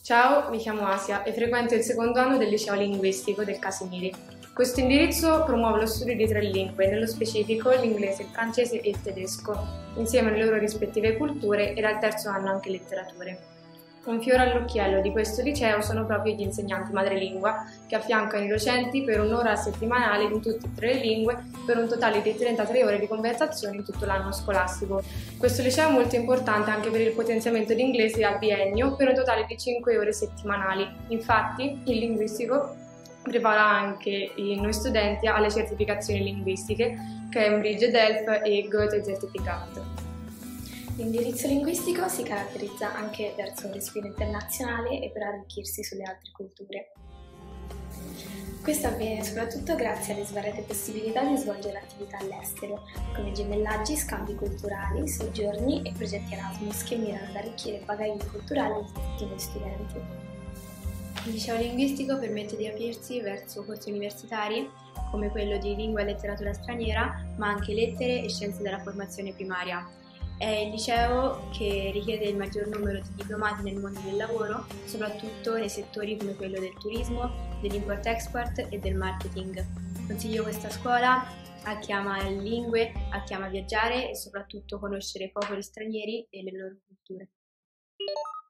Ciao, mi chiamo Asia e frequento il secondo anno del liceo linguistico del Casimiri. Questo indirizzo promuove lo studio di tre lingue, nello specifico l'inglese, il francese e il tedesco, insieme alle loro rispettive culture e dal terzo anno anche letterature. Un fiore all'occhiello di questo liceo sono proprio gli insegnanti madrelingua che affiancano i docenti per un'ora settimanale in tutte e tre le lingue per un totale di 33 ore di conversazione in tutto l'anno scolastico. Questo liceo è molto importante anche per il potenziamento di inglese al biennio per un totale di 5 ore settimanali. Infatti, il linguistico prepara anche noi studenti alle certificazioni linguistiche Cambridge, DELF e Goethe Certificat. L'indirizzo linguistico si caratterizza anche verso un respiro internazionale e per arricchirsi sulle altre culture. Questo avviene soprattutto grazie alle svariate possibilità di svolgere attività all'estero, come gemellaggi, scambi culturali, soggiorni e progetti Erasmus che mirano ad arricchire il bagaglio culturale di tutti noi studenti. Il liceo linguistico permette di aprirsi verso corsi universitari come quello di lingua e letteratura straniera, ma anche lettere e scienze della formazione primaria. È il liceo che richiede il maggior numero di diplomati nel mondo del lavoro, soprattutto nei settori come quello del turismo, dell'import-export e del marketing. Consiglio questa scuola a chi ama le lingue, a chi ama viaggiare e soprattutto conoscere popoli stranieri e le loro culture.